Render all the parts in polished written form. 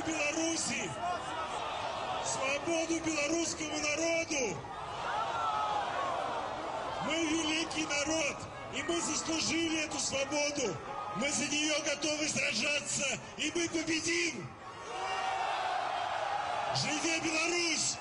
Беларуси, свободу белорусскому народу. Мы великий народ, и мы заслужили эту свободу. Мы за нее готовы сражаться, и мы победим. Живе Беларусь!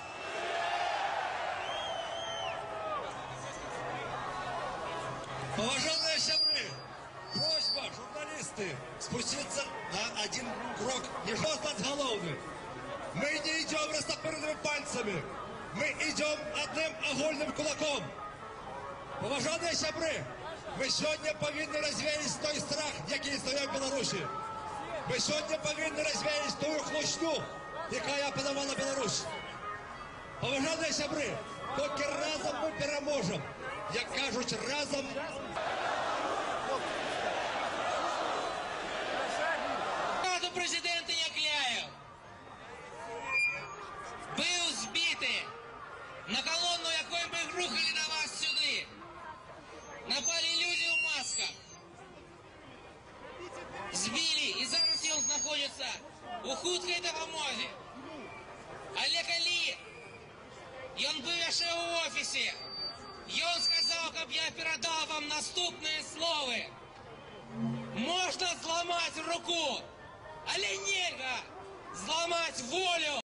Уважаемые сябры, просьба, журналисты, спуститься на один крок ниже подголовник. Мы не идем растопыренными пальцами, мы идем одним огульным кулаком. Уважаемые сябры, мы сегодня повинны развеять той страх, який існує в Беларусі. Ми сьогодні повинні розвіяти ту хлущню, яка подавала Білорусь. Поважані сябри, тільки разом ми переможемо. Як кажуть, разом... Президент Якляев был сбитый на колонну, якой мы рухали на вас сюда. Напали люди в масках. Збили, і зараз він знаходиться у хуткій допомозі. Олег Алі, він був ще у офісі. Він сказав, щоб я передав вам наступні слова. Можна зламати руку, але нельзя зламати волю.